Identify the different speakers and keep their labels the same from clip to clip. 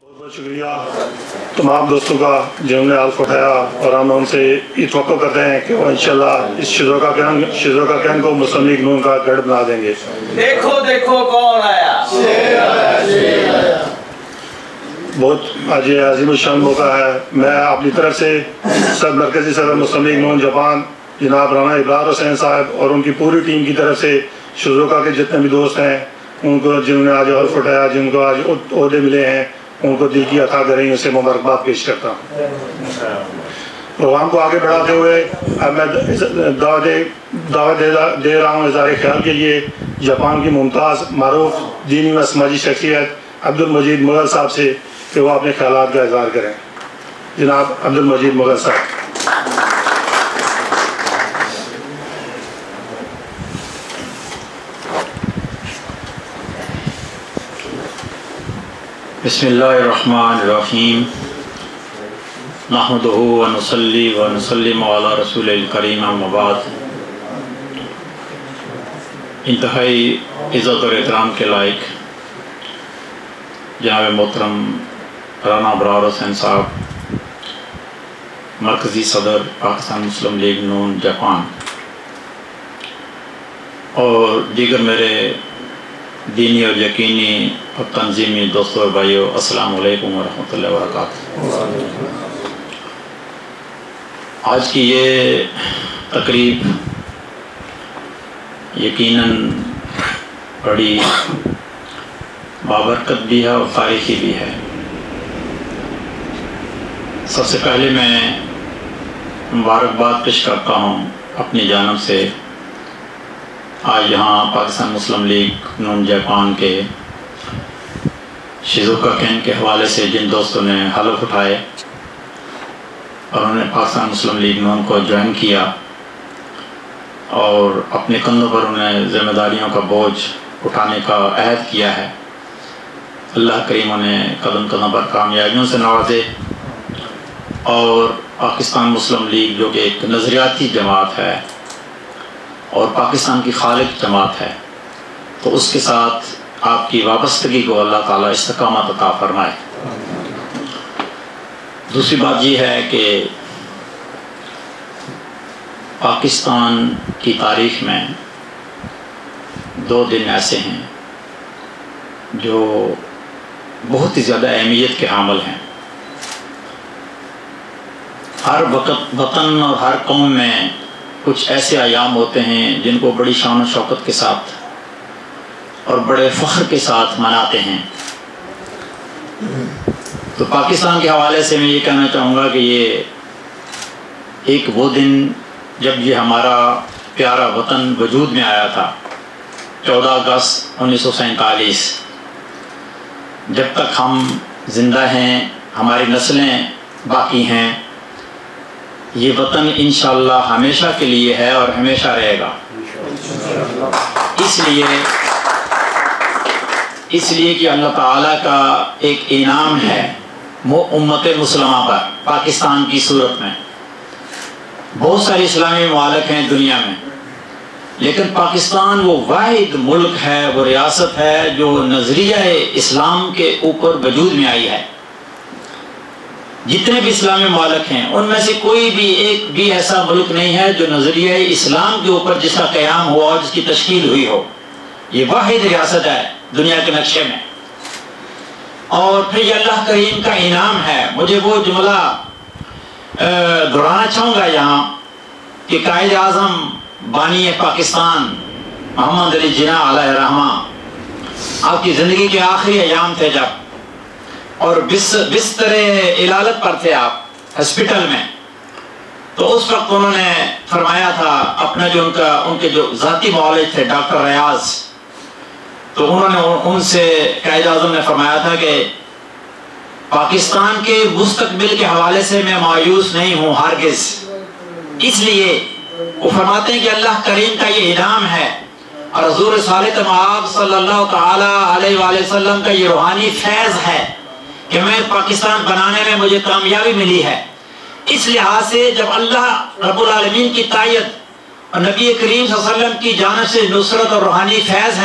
Speaker 1: بہت بہت شکریہ تمام دوستوں کا جنہوں نے حلف اٹھایا، اور ہم ان سے یہ توقع کرتے ہیں کہ وہ انشاءاللہ اس شذوقہ کین کو مسلم لیگ نون کا گڑھ بنا دیں گے۔
Speaker 2: دیکھو دیکھو کون آیا،
Speaker 1: بہت آج یہ عظیم الشان موقع ہے۔ میں اپنی طرف سے مرکزی صدر مسلم لیگ نون جاپان جناب رانا ابرار حسین صاحب اور ان کی پوری ٹیم کی طرف سے شذوقہ کے جتنے بھی دوست ہیں ان کو، جنہوں نے آج حلف اٹھایا، جن کو آج عہدے ملے ہیں، ان کو دل کی عطا کریں، اسے مبارکباد پیش کرتا ہوں۔ پروگرام کو آگے بڑھاتے ہوئے اب میں دعوت دے رہا ہوں اظہار خیال کے لیے جاپان کی ممتاز معروف دینی و سماجی شخصیت عبدالمجید مغل صاحب سے کہ وہ اپنے خیالات کا اظہار کریں۔ جناب عبدالمجید مغل صاحب۔
Speaker 3: بسم اللہ الرحمن الرحیم، نحمدہ ونصلی ونسلم علی رسول الکریم، اما بعد۔ انتہائی عزت اور احترام کے لائق جناب محترم رانا ابرار حسین صاحب، مرکزی صدر پاکستان مسلم لیگ نون جاپان، اور دیگر میرے دینی اور یقینی اور تنظیمی دوستوں اور بھائیوں، السلام علیکم ورحمۃ اللہ وبرکاتہ۔ آج کی یہ تقریب یقیناً بڑی بابرکت بھی ہے اور تاریخی بھی ہے۔ سب سے پہلے میں مبارکباد پیش کرتا ہوں اپنی جانب سے آج یہاں پاکستان مسلم لیگ نون جاپان کے شذوقہ کین کے حوالے سے جن دوستوں نے حلف اٹھائے اور انہوں نے پاکستان مسلم لیگ نون کو جوائن کیا اور اپنے کندھوں پر انہیں ذمہ داریوں کا بوجھ اٹھانے کا عہد کیا ہے، اللہ کریم انہیں قدم قدم پر کامیابیوں سے نوازے، اور پاکستان مسلم لیگ جو کہ ایک نظریاتی جماعت ہے اور پاکستان کی خالق جماعت ہے، تو اس کے ساتھ آپ کی وابستگی کو اللہ تعالیٰ استقامت عطا فرمائے۔ دوسری بات یہ ہے کہ پاکستان کی تاریخ میں دو دن ایسے ہیں جو بہت ہی زیادہ اہمیت کے حامل ہیں۔ ہر وطن اور ہر قوم میں کچھ ایسے ایام ہوتے ہیں جن کو بڑی شان و شوکت کے ساتھ اور بڑے فخر کے ساتھ مناتے ہیں۔ تو پاکستان کے حوالے سے میں یہ کہنا چاہوں گا کہ یہ ایک وہ دن جب یہ ہمارا پیارا وطن وجود میں آیا تھا، 14 اگست 1947۔ جب تک ہم زندہ ہیں، ہماری نسلیں باقی ہیں، یہ وطن انشاءاللہ ہمیشہ کے لیے ہے اور ہمیشہ رہے گا۔ اس لیے کہ اللہ تعالیٰ کا ایک انعام ہے امت مسلمہ پر پاکستان کی صورت میں۔ بہت سارے اسلامی ممالک ہیں دنیا میں، لیکن پاکستان وہ واحد ملک ہے، وہ ریاست ہے جو نظریہ اسلام کے اوپر وجود میں آئی ہے۔ جتنے بھی اسلامی ممالک ہیں ان میں سے کوئی بھی ایک بھی ایسا ملک نہیں ہے جو نظریہ اسلام کے اوپر جس کا قیام ہوا اور جس کی تشکیل ہوئی ہو۔ یہ واحد ریاست ہے دنیا کے نقشے میں، اور پھر یہ اللہ کریم کا انعام ہے۔ مجھے وہ جملہ دہرانا چاہوں گا یہاں کہ قائد اعظم بانی پاکستان محمد علی جناح علیہ الرحمہ، آپ کی زندگی کے آخری ایام تھے جب، اور بستر علالت پر تھے آپ ہسپیٹل میں، تو اس وقت انہوں نے فرمایا تھا اپنا جو ان کے جو ذاتی معالج تھے ڈاکٹر ریاض، تو انہوں نے ان سے قائد اعظم نے فرمایا تھا کہ پاکستان کے مستقبل کے حوالے سے میں مایوس نہیں ہوں ہرگز۔ اس لیے وہ فرماتے ہیں کہ اللہ کریم کا یہ انعام ہے اور حضور صالح مآب صلی اللہ تعالی علیہ وآلہ وسلم کا یہ روحانی فیض ہے کہ میں پاکستان بنانے میں مجھے کامیابی ملی ہے۔ اس لحاظ سے جب اللہ رب العالمین کی تائید اور نبی کریم صلی اللہ علیہ وسلم کی جانب سے نصرت اور روحانی فیض ہے،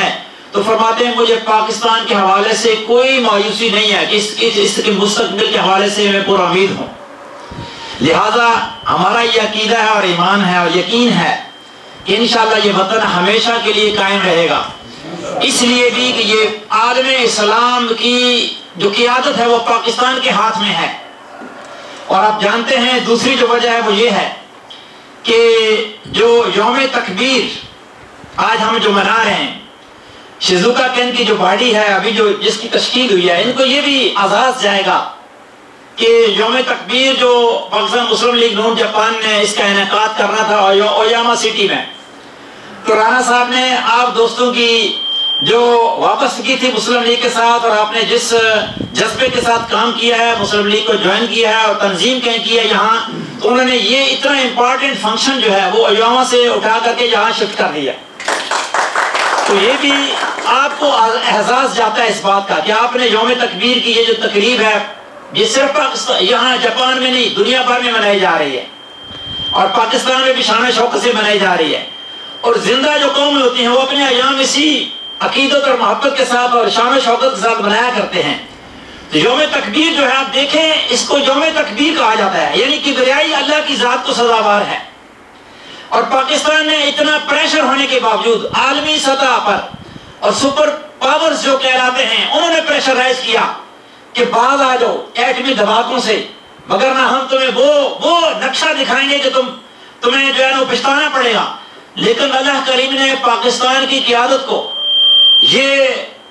Speaker 3: تو فرماتے ہیں مجھے پاکستان کے حوالے سے کوئی مایوسی نہیں ہے کہ اس کے مستقبل کے حوالے سے میں پورا امید ہوں. لہذا ہمارا یہ عقیدہ ہے اور ایمان ہے اور یقین ہے کہ انشاءاللہ یہ وطن ہمیشہ کے لیے قائم رہے گا. اس لیے بھی کہ یہ عالم اسلام کی جو قیادت ہے وہ پاکستان کے ہاتھ میں ہے. اور آپ جانتے ہیں دوسری جو وجہ ہے وہ یہ ہے کہ جو یوم تکبیر آج ہم جو منا رہے ہیں، شیزوکا کین کی جو باڈی ہے ابھی جو جس کی تشکیل ہوئی ہے، ان کو یہ بھی اعزاز جائے گا کہ یوم تکبیر جو پاکستان مسلم لیگ نون جاپان نے اس کا انعقاد کرنا تھا اویاما سٹی میں، تو رانا صاحب نے آپ دوستوں کی جو وابستگی تھی مسلم لیگ کے ساتھ اور آپ نے جس جذبے کے ساتھ کام کیا ہے، مسلم لیگ کو جوائن کیا ہے اور تنظیم کی ہے یہاں، تو انہوں نے یہ اتنا امپورٹنٹ فنکشن جو ہے وہ اویاما سے اٹھا کر کے یہاں شفٹ کر دیا. تو یہ بھی آپ کو احساس جاتا ہے اس بات کا کہ آپ نے یوم تکبیر کی یہ جو تقریب ہے یہ صرف پاکستان یہاں جاپان میں نہیں دنیا بھر میں منائی جا رہی ہے اور پاکستان میں بھی شان و شوکت سے منائی جا رہی ہے. اور زندہ جو قومیں ہوتی ہیں وہ اپنے ایام اسی عقیدت اور محبت کے ساتھ اور شان و شوکت کے ساتھ منایا کرتے ہیں. تو یوم تکبیر جو ہے آپ دیکھیں اس کو یوم تکبیر کہا جاتا ہے، یعنی کبریائی اللہ کی ذات کو سزاوار ہے. اور پاکستان نے اتنا پریشر ہونے کے باوجود عالمی سطح پر اور سپر پاورز جو کہلاتے ہیں انہوں نے پریشر رائز کیا کہ باز آ جاؤ ایٹمی دھماکوں سے، مگر نہ ہم تمہیں وہ نقشہ دکھائیں گے کہ تمہیں جو ہے نا پچھتانا پڑے گا. لیکن اللہ کریم نے پاکستان کی قیادت کو یہ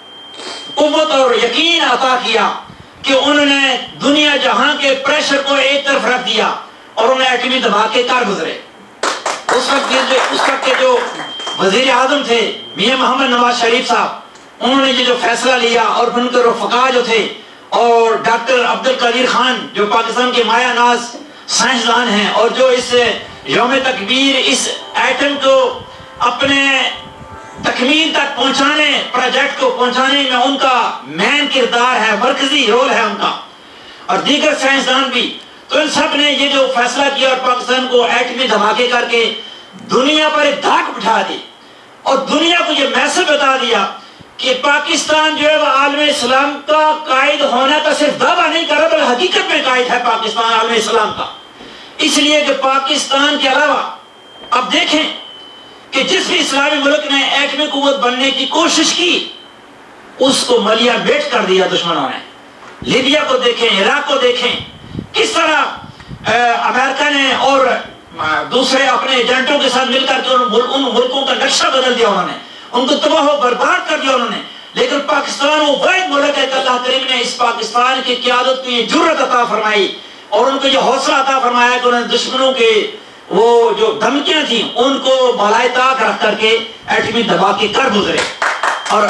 Speaker 3: قوت اور یقین عطا کیا کہ انہوں نے دنیا جہاں کے پریشر کو ایک طرف رکھ دیا اور انہیں ایٹمی دھماکے کر گزرے. اس وقت کے جو وزیر اعظم تھے میاں محمد نواز شریف صاحب، انہوں نے یہ جو فیصلہ لیا اور ان کے رفقا جو تھے اور ڈاکٹر عبد القادر خان جو پاکستان کے مایہ ناز سائنسدان ہیں اور جو اس یوم تکبیر اس ایٹم کو اپنے تکمیل تک پہنچانے پروجیکٹ کو پہنچانے میں ان کا مین کردار ہے، مرکزی رول ہے ان کا، اور دیگر سائنسدان بھی. تو ان سب نے یہ جو فیصلہ کیا اور پاکستان کو ایٹمی دھماکے کر کے دنیا پر ایک دھاک بٹھا دی اور دنیا کو یہ میسج بتا دیا کہ پاکستان جو ہے وہ عالم اسلام کا قائد ہونے کا صرف دعویٰ نہیں کر رہا بلکہ حقیقت میں قائد ہے پاکستان عالم اسلام کا. اس لیے کہ پاکستان کے علاوہ اب دیکھیں کہ جس بھی اسلامی ملک نے ایٹمی قوت بننے کی کوشش کی اس کو ملیا بیٹ کر دیا دشمنوں نے. لیبیا کو دیکھیں، عراق کو دیکھیں، کس طرح امریکہ نے اور دوسرے اپنے ایجنٹوں کے ساتھ مل کر کے ان ملکوں کا نقشہ بدل دیا، انہوں نے ان کو تباہ و برباد کر دیا انہوں نے. لیکن پاکستان وہ واحد ملک ہے کہ اللہ کریم نے اس پاکستان کی قیادت کو یہ جرأت عطا فرمائی اور ان کو یہ حوصلہ عطا فرمایا کہ انہوں نے دشمنوں کے وہ جو دھمکیاں تھیں ان کو بالائے طاق رکھ کر کے ایٹمی دھماکے کر گزرے. اور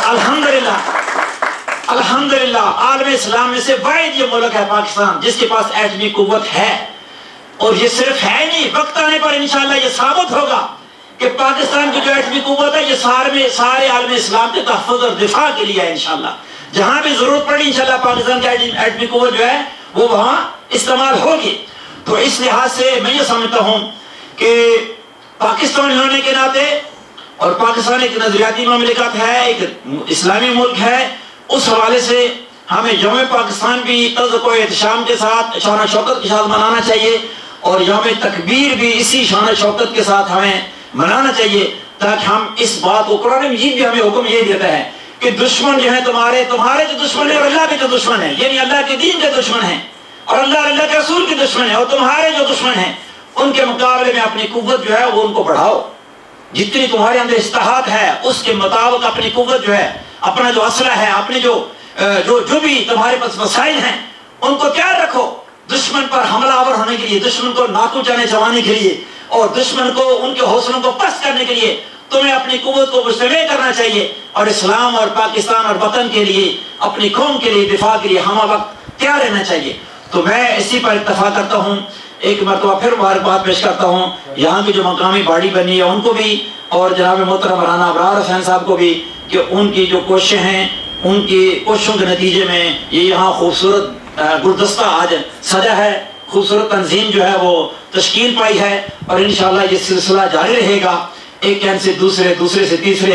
Speaker 3: الحمدللہ عالم اسلام میں سے واحد یہ ملک ہے پاکستان جس کے پاس ایٹمی قوت ہے. اور یہ صرف ہے نہیں، وقت آنے پر انشاءاللہ یہ ثابت ہوگا کہ پاکستان کی جو ایٹمی قوت ہے یہ سارے عالم اسلام کے تحفظ اور دفاع کے لیے ہے. انشاءاللہ جہاں بھی ضرورت پڑی انشاءاللہ پاکستان کی ایٹمی قوت جو ہے وہ وہاں استعمال ہوگی. تو اس لحاظ سے میں یہ سمجھتا ہوں کہ پاکستان ہونے کے ناطے اور پاکستان ایک نظریاتی مملکت ہے، ایک اسلامی ملک ہے، اس حوالے سے ہمیں یوم پاکستان بھی تذکر و احتشام کے ساتھ شان و شوکت کے ساتھ منانا چاہیے اور یوم تکبیر بھی اسی شان و شوکت کے ساتھ ہمیں منانا چاہیے تاکہ ہم اس بات کو قرآن مجید بھی ہمیں حکم یہ دیتا ہے کہ دشمن جو ہیں تمہارے جو دشمن ہیں اور اللہ کے جو دشمن ہیں، یعنی اللہ کے دین کے دشمن ہیں اور اللہ کے رسول کے دشمن ہیں، اور تمہارے جو دشمن ہیں ان کے مقابلے میں اپنی قوت جو ہے وہ ان کو بڑھاؤ. جتنی تمہارے اندر استحاط ہے اس کے مطابق اپنی قوت جو ہے، اپنا جو اسلحہ ہے، اپنے جو بھی تمہارے پاس وسائل ہیں ان کو تیار رکھو دشمن پر حملہ آور ہونے کے لیے، دشمن کو ناکو چبانے کے لیے اور دشمن کو ان کے حوصلوں کو پست کرنے کے لیے تمہیں اپنی قوت کو مجتمع کرنا چاہیے اور اسلام اور پاکستان اور وطن کے لیے، اپنی قوم کے لیے، دفاع کے لیے ہمہ وقت تیار رہنا چاہیے. تو میں اسی پر اتفاق کرتا ہوں. ایک مرتبہ پھر مبارکباد پیش کرتا ہوں یہاں کی جو مقامی باڑی بنی ہے ان کو بھی اور جناب محترم رانا ابرار حسین صاحب کو بھی کہ ان کی جو کوششیں ہیں ان کی کوششوں کے نتیجے میں یہ یہاں خوبصورت گلدستہ آج سجا ہے، خوبصورت تنظیم جو ہے وہ تشکیل پائی ہے اور انشاءاللہ یہ سلسلہ جاری رہے گا. ایک کین سے دوسرے سے تیسرے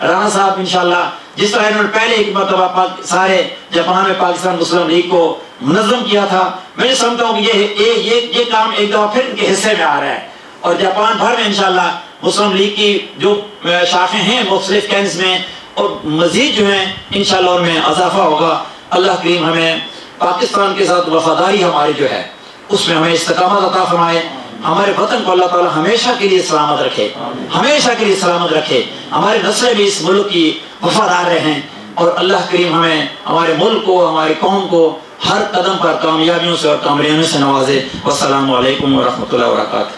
Speaker 3: رانا صاحب انشاءاللہ جس طرح انہوں نے پہلے ایک مرتبہ سارے جاپان میں پاکستان مسلم لیگ کو منظم کیا تھا، میں سمجھتا ہوں کہ یہ کام ایک دفعہ پھر ان کے حصے میں آ رہا ہے، اور جاپان بھر میں انشاءاللہ مسلم لیگ کی جو شاخیں ہیں مختلف کینس میں اور مزید جو ہیں انشاءاللہ ان میں اضافہ ہوگا۔ اللہ کریم ہمیں پاکستان کے ساتھ وفاداری ہماری جو ہے اس میں ہمیں استقامت عطا فرمائے، ہمارے وطن کو اللہ تعالی ہمیشہ کے لیے سلامت رکھے، ہمیشہ کے لیے سلامت رکھے، ہمارے نسلیں بھی اس ملک کی وفادار رہیں، اور اللہ کریم ہمیں ہمارے ملک کو ہماری قوم کو ہر قدم پر کامیابیوں سے اور کامیابیوں سے نوازے۔ والسلام علیکم ورحمۃ اللہ وبرکاتہ۔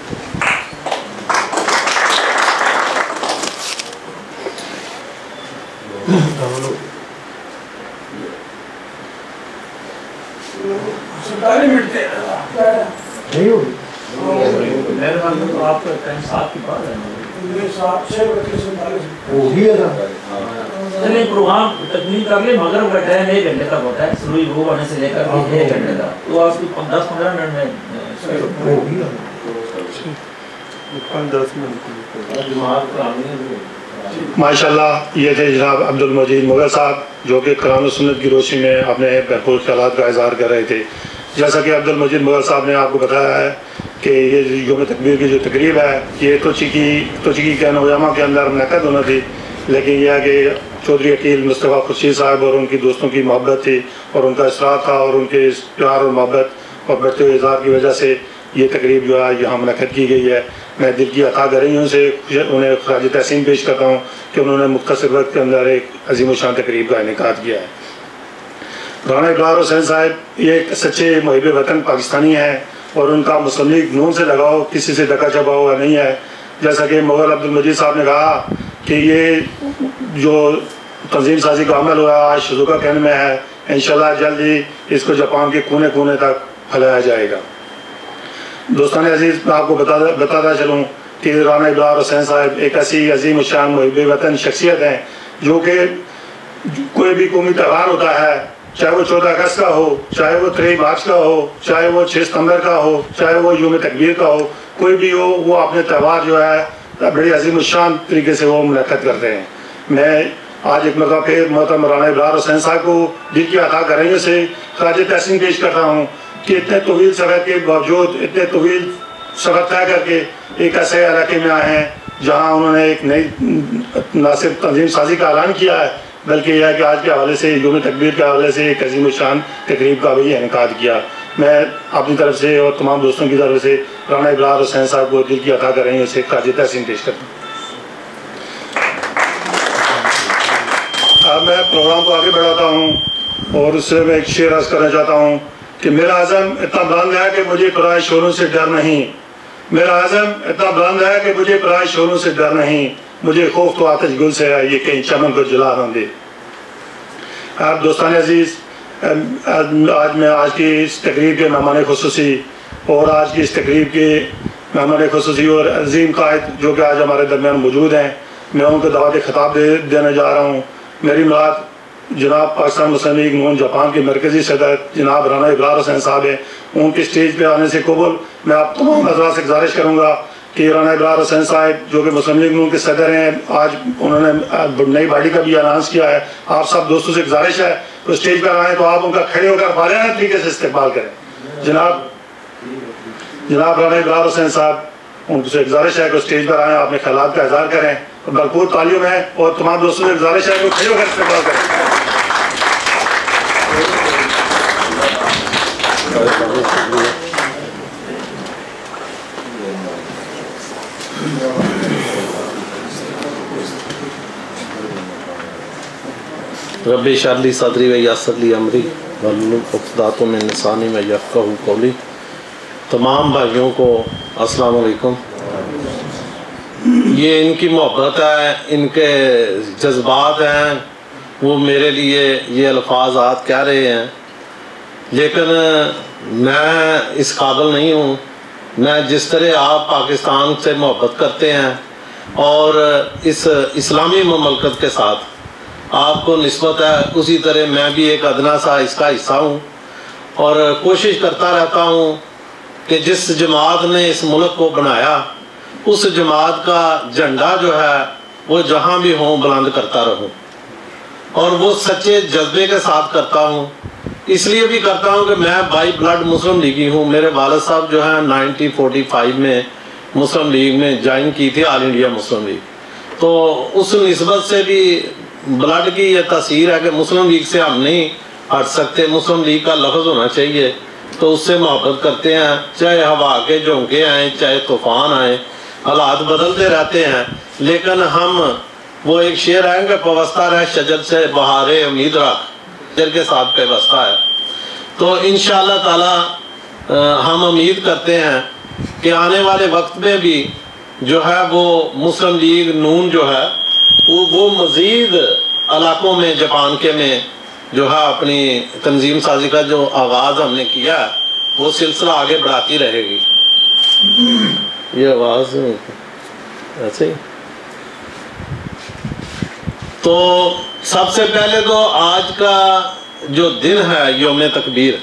Speaker 4: پروگرام تکمیل کر لیں، مغرب کا ٹائم 1 گھنٹے تک ہوتا ہے، سروئی وہ ہونے سے لے کر 1 گھنٹے تک، تو آپ کی 10-15 منٹ میں
Speaker 1: ماشاءاللہ یہ تھے جناب عبد المجید مغل صاحب جو کہ قرآن و سنت کی روشنی میں اپنے بھرپور خیالات کا اظہار کر رہے تھے۔ جیسا کہ عبد المجید مغل صاحب نے آپ کو بتایا ہے کہ یہ یوم تکبیر کی جو تقریب ہے یہ توچکی کے نوجامہ کے اندر منعقد ہونا تھی، لیکن یہ ہے کہ چودھری عقیل مصطفیٰ خورشید صاحب اور ان کی دوستوں کی محبت تھی اور ان کا اصرار تھا اور ان کے پیار اور محبت اور بڑھتے ہوئے اظہار کی وجہ سے یہ تقریب جو ہے یہاں منعقد کی گئی ہے۔ میں دل کی عطا گرہیوں سے انہیں خراج تحسین پیش کرتا ہوں کہ انہوں نے مختصر وقت کے اندر ایک عظیم الشان تقریب کا انعقاد کیا ہے۔ رانا ابرار حسین صاحب یہ ایک سچے محب وطن پاکستانی ہیں اور ان کا مسلم لیگ نون سے لگاؤ کسی سے دکا چھپا ہوا نہیں ہے۔ جیسا کہ مغل عبد المجید صاحب نے کہا کہ یہ جو تنظیم سازی کا عمل ہوا آج شیزوکا کین میں ہے، انشاءاللہ جلد ہی اس کو جاپان کے کونے کونے تک پھیلایا جائے گا۔ دوستان عزیز، میں آپ کو بتاتا چلوں کہ رانا ابرار حسین صاحب ایک ایسی عظیم الشان محب وطن شخصیت ہیں جو کہ کوئی بھی قومی تہوار ہوتا ہے، چاہے وہ 14 اگست کا ہو، چاہے وہ 3 مارچ کا ہو، چاہے وہ 6 ستمبر کا ہو، چاہے وہ یوم تکبیر کا ہو، کوئی بھی ہو، وہ اپنے تہوار جو ہے بڑی عظیم الشان طریقے سے وہ منعقد کرتے ہیں۔ میں آج ایک مرتبہ پھر محترم رانا ابرار حسین صاحب کو دل کی عطا گرہیوں سے خراج تحسین پیش کرتا ہوں کہ اتنے طویل سفر کے باوجود اتنے طویل سفر طے کر کے ایک ایسے علاقے میں آئے ہیں جہاں انہوں نے ایک نئی نہ صرف تنظیم سازی کا اعلان کیا ہے بلکہ یہ ہے کہ آج کے حوالے سے یوم تکبیر کے حوالے سے ایک عظیم الشان تقریب کا بھی انعقاد کیا۔ میں اپنی طرف سے اور تمام دوستوں کی طرف سے رانا ابرار حسین صاحب کو دل کی عطا گرہیوں سے خراج تحسین پیش کرتا ہوں۔ اب میں پروگرام کو آگے بڑھاتا ہوں اور اس سے میں ایک شعر عرض کرنا چاہتا ہوں کہ میرا عزم اتنا بلند ہے کہ مجھے پرائے شوروں سے ڈر نہیں، میرا عزم اتنا بلند ہے کہ مجھے پرائے شوروں سے ڈر نہیں، مجھے خوف تو آتش گل سے ہے یہ کہیں چمن کو جلا نہ دے۔ آپ دوستان عزیز، آج کی اس تقریب کے مہمان خصوصی اور آج کی اس تقریب کے مہمان خصوصی اور عظیم قائد جو کہ آج ہمارے درمیان موجود ہیں، میں ان کو دعوت خطاب دینے جا رہا ہوں۔ میری مراد جناب پاکستان مسلم لیگ نون جاپان کے مرکزی صدر جناب رانا ابرار حسین صاحب ہیں۔ ان کے اسٹیج پہ آنے سے قبل میں آپ تمام حضرات سے گزارش کروں گا کہ رانا ابرار حسین صاحب جو کہ مسلم لیگ نون کے صدر ہیں، آج انہوں نے نئی باڈی کا بھی اعلان کیا ہے۔ آپ سب دوستوں سے گزارش ہے تو اسٹیج پر آئیں تو آپ ان کا کھڑے ہو کر بالغانہ طریقے سے استقبال کریں۔ جناب رانا ابرار حسین صاحب، ان سے گزارش ہے کہ اسٹیج پر آئیں، اپنے خیالات کا اظہار کریں، بھرپور تعلیم ہے اور تمام دوستوں سے گزارش ہے کہ کھڑے ہو کر استقبال کریں۔
Speaker 5: رب اشرح لی صدری ویسر لی امری واحلل عقدۃ من لسانی یفقہوا قولی۔ تمام بھائیوں کو السلام علیکم۔ یہ ان کی محبت ہے، ان کے جذبات ہیں، وہ میرے لیے یہ الفاظات کہہ رہے ہیں، لیکن میں اس قابل نہیں ہوں۔ میں جس طرح آپ پاکستان سے محبت کرتے ہیں اور اس اسلامی مملکت کے ساتھ آپ کو نسبت ہے، اسی طرح میں بھی ایک ادنا سا اس کا حصہ ہوں اور کوشش کرتا رہتا ہوں کہ جس جماعت نے اس ملک کو بنایا اس جماعت کا جھنڈا جو ہے وہ جہاں بھی ہوں بلند کرتا رہوں، اور وہ سچے جذبے کے ساتھ کرتا ہوں۔ اس لیے بھی کرتا ہوں کہ میں بائی بلڈ مسلم لیگی ہوں۔ میرے والد صاحب جو ہیں 1945 میں مسلم لیگ میں جوائن کی تھی، آل انڈیا مسلم لیگ، تو اس نسبت سے بھی بلڈ کی یہ تاثیر ہے کہ مسلم لیگ سے ہم نہیں ہٹ سکتے، مسلم لیگ کا لفظ ہونا چاہیے، تو اس سے محبت کرتے ہیں، چاہے ہوا کے جھونکے آئیں، چاہے طوفان آئیں، حالات بدلتے رہتے ہیں، لیکن ہم وہ ایک شعر ہے کہ پوستہ رہ شجر سے بہارے امید رکھ، شجر کے ساتھ پیوستہ ہے۔ تو انشاءاللہ تعالی ہم امید کرتے ہیں کہ آنے والے وقت میں بھی جو ہے وہ مسلم لیگ نون جو ہے وہ مزید علاقوں میں جاپان کے میں جو ہے اپنی تنظیم سازی کا جو آغاز ہم نے کیا ہے وہ سلسلہ آگے بڑھاتی رہے گی۔ یہ آواز ایسے ہی تو سب سے پہلے تو آج کا جو دن ہے یوم تکبیر،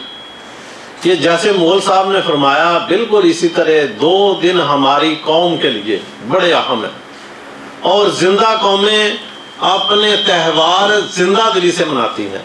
Speaker 5: یہ جیسے مول صاحب نے فرمایا بالکل اسی طرح 2 دن ہماری قوم کے لیے بڑے اہم ہیں، اور زندہ قومیں اپنے تہوار زندہ دلی سے مناتی ہیں۔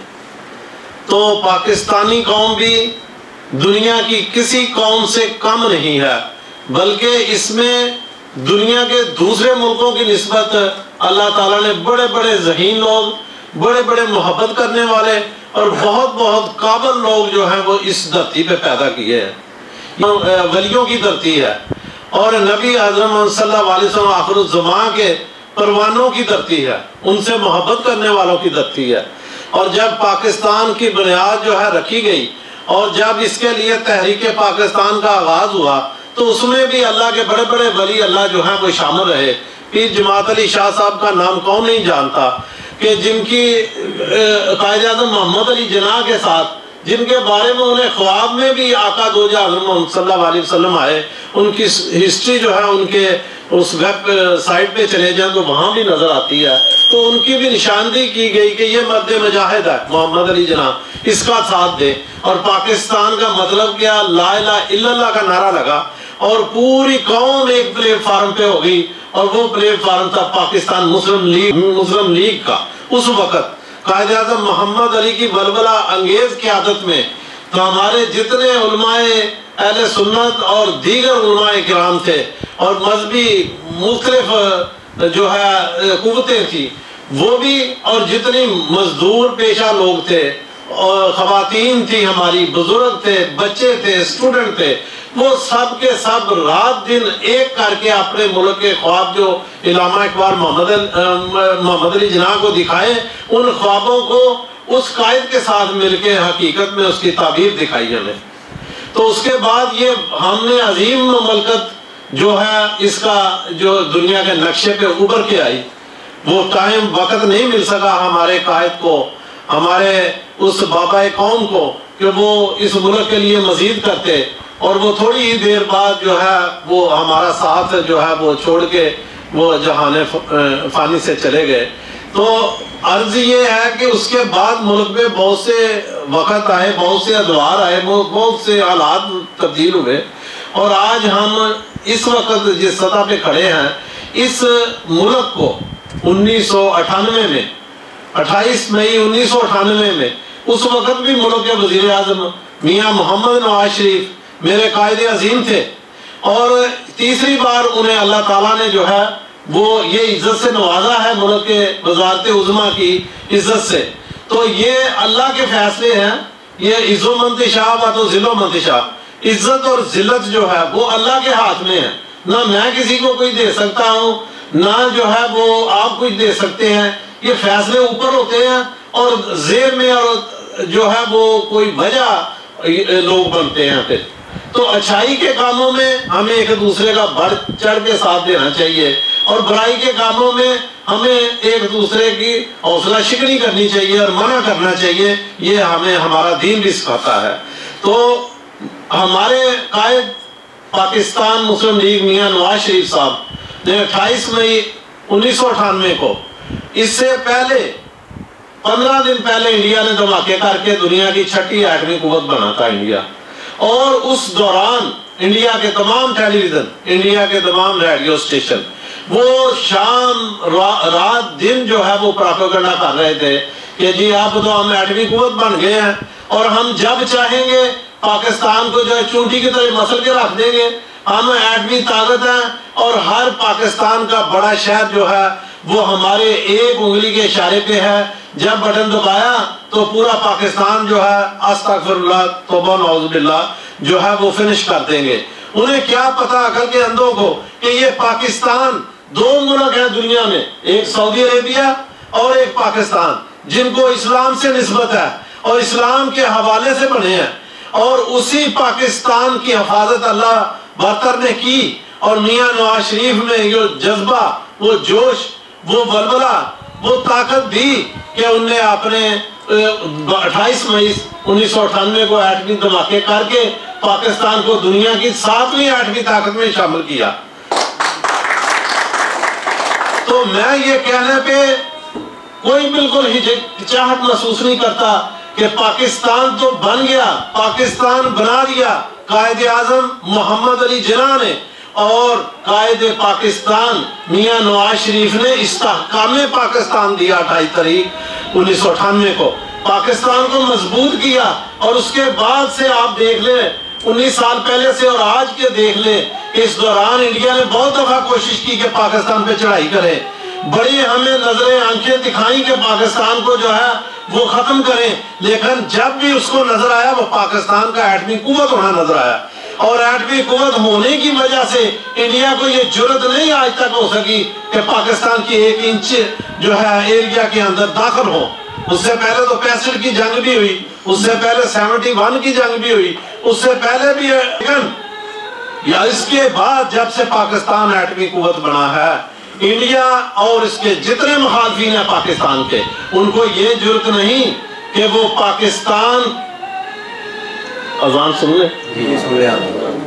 Speaker 5: تو پاکستانی قوم بھی دنیا کی کسی قوم سے کم نہیں ہے، بلکہ اس میں دنیا کے دوسرے ملکوں کی نسبت اللہ تعالیٰ نے بڑے بڑے ذہین لوگ، بڑے بڑے محبت کرنے والے اور بہت بہت قابل لوگ جو ہیں وہ اس دھرتی پہ پیدا کیے ہیں۔ یہ ولیوں کی دھرتی ہے، اور نبی اعظم صلی اللہ علیہ وسلم آخر الزمان کے پروانوں کی دھرتی ہے، ان سے محبت کرنے والوں کی دھرتی ہے۔ اور جب پاکستان کی بنیاد جو ہے رکھی گئی، اور جب اس کے لیے تحریک پاکستان کا آغاز ہوا، تو اس میں بھی اللہ کے بڑے بڑے ولی اللہ جو ہیں وہ شامل رہے۔ پیر جماعت علی شاہ صاحب کا نام کون نہیں جانتا، کہ جن کی قائد اعظم محمد علی جناح کے ساتھ، جن کے بارے میں انہیں خواب میں بھی آقا دو جہاں حضرت محمد صلی اللہ علیہ وسلم آئے، ان کی ہسٹری جو ہے ان کے اس ویب سائٹ پہ چلے جائیں تو وہاں بھی نظر آتی ہے، تو ان کی بھی نشاندہی کی گئی کہ یہ مرد مجاہد ہے محمد علی جناح، اس کا ساتھ دے۔ اور پاکستان کا مطلب کیا، لا الہ الا اللہ کا نعرہ لگا، اور پوری قوم ایک پلیٹ فارم پہ ہو گئی، اور وہ پلیٹ فارم تھا پاکستان مسلم لیگ کا۔ اس وقت قائد اعظم محمد علی کی بلبلہ انگیز قیادت میں تو ہمارے جتنے علماء اہل سنت اور دیگر علماء کرام تھے، اور مذہبی مختلف جو ہے قوتیں تھی وہ بھی، اور جتنی مزدور پیشہ لوگ تھے، اور خواتین تھی ہماری، بزرگ تھے، بچے تھے، اسٹوڈنٹ تھے، وہ سب کے سب رات دن ایک کر کے اپنے ملک کے خواب جو علامہ اقبال محمد علی جناح کو دکھائے، ان خوابوں کو اس قائد کے ساتھ مل کے حقیقت میں اس کی تعبیر دکھائی ہمیں۔ تو اس کے بعد یہ ہم نے عظیم مملکت جو ہے اس کا جو دنیا کے نقشے پہ ابھر کے آئی، وہ ٹائم وقت نہیں مل سکا ہمارے قائد کو، ہمارے اس بابا قوم کو، کہ وہ اس ملک کے لیے مزید کرتے، اور وہ تھوڑی ہی دیر بعد جو ہے وہ ہمارا ساتھ جو ہے وہ چھوڑ کے وہ جہان فانی سے چلے گئے۔ تو عرض یہ ہے کہ اس کے بعد ملک میں بہت سے وقت آئے، بہت سے ادوار آئے، بہت سے حالات تبدیل ہوئے، اور آج ہم اس وقت جس سطح پہ کھڑے ہیں، اس ملک کو 1998 میں 28 مئی 1998 میں اس وقت بھی ملک کے وزیر اعظم میاں محمد نواز شریف میرے قائد عظیم تھے، اور تیسری بار انہیں اللہ تعالیٰ نے جو ہے وہ یہ عزت سے نوازا ہے، ملک کے وزارت عظمیٰ کی عزت سے۔ تو یہ اللہ کے فیصلے ہیں، یہ عز و منتشا و تو ذل و منتشا، عزت اور ذلت جو ہے وہ اللہ کے ہاتھ میں ہے، نہ میں کسی کو کوئی دے سکتا ہوں، نہ جو ہے وہ آپ کچھ دے سکتے ہیں، یہ فیصلے اوپر ہوتے ہیں، اور زیر میں اور جو ہے وہ کوئی وجہ لوگ بنتے ہیں پھر۔ تو اچھائی کے کاموں میں ہمیں ایک دوسرے کا بڑھ چڑھ کے ساتھ دینا چاہیے، اور برائی کے کاموں میں ہمیں ایک دوسرے کی حوصلہ شکنی کرنی چاہیے اور منع کرنا چاہیے، یہ ہمیں ہمارا دین بھی سکھاتا ہے۔ تو ہمارے قائد پاکستان مسلم لیگ میاں نواز شریف صاحب نے 28 مئی 1998 کو، اس سے پہلے 15 دن پہلے انڈیا نے دھماکے کر کے دنیا کی 6ٹھی ایٹمی قوت بنا تھا انڈیا، اور اس دوران انڈیا کے تمام ٹیلی ویژن، انڈیا کے تمام ریڈیو اسٹیشن وہ شام رات دن جو ہے وہ پروپیگنڈا کر رہے تھے کہ جی اب تو ہم ایٹمی قوت بن گئے ہیں اور ہم جب چاہیں گے پاکستان کو جو ہے چونٹی کی طرح مسل کے رکھ دیں گے، ہم ایٹمی طاقت ہیں اور ہر پاکستان کا بڑا شہر جو ہے وہ ہمارے ایک انگلی کے اشارے پہ ہے، جب بٹن دبایا تو پورا پاکستان جو ہے استغفر اللہ توبہ نعوذ باللہ جو ہے وہ فنش کر دیں گے۔ انہیں کیا پتا عقل کے اندھوں کو کہ یہ پاکستان دو ملک ہیں دنیا میں، ایک سعودی عربیہ اور ایک پاکستان، جن کو اسلام سے نسبت ہے اور اسلام کے حوالے سے بنے ہیں، اور اسی پاکستان کی حفاظت اللہ برتر نے کی، اور میاں نواز شریف میں یہ جذبہ، وہ جوش، وہ ولولہ، وہ طاقت بھی کہ انہوں نے اپنے 28 مئی 1998 کو ایٹمی دھماکے کر کے پاکستان کو دنیا کی 7ویں ایٹمی طاقت میں شامل کیا۔ تو میں یہ کہنے پہ کوئی بالکل ہچکچاہٹ محسوس نہیں کرتا کہ پاکستان تو بن گیا، پاکستان بنا دیا قائد اعظم محمد علی جناح نے، اور قائد پاکستان میاں نواز شریف نے استحکام پاکستان دیا 28 تاریخ 1998 کو، پاکستان کو مضبوط کیا۔ اور اس کے بعد سے آپ دیکھ لیں 19 سال پہلے سے اور آج کے دیکھ لیں، اس دوران انڈیا نے بہت دفعہ کوشش کی کہ پاکستان پہ چڑھائی کرے، بڑی ہمیں نظریں آنکھیں دکھائیں کہ پاکستان کو جو ہے وہ ختم کریں، لیکن جب بھی اس کو نظر آیا وہ پاکستان کا ایٹمی قوت ہونا نظر آیا، اور ایٹمی قوت ہونے کی وجہ سے انڈیا کو یہ جرت نہیں آج تک ہو سکی کہ پاکستان کی 1 انچ جو ہے ایریا کے اندر داخل ہو۔ اس سے پہلے تو 65 کی جنگ بھی ہوئی، اس سے پہلے 71 کی جنگ بھی ہوئی، اس سے پہلے بھی، لیکن یا اس کے بعد جب سے پاکستان ایٹمی قوت بنا ہے، انڈیا اور اس کے جتنے مخالفین ہیں پاکستان کے، ان کو یہ جرت نہیں کہ وہ پاکستان، اذان سن لیں؟
Speaker 2: جی سن لیں۔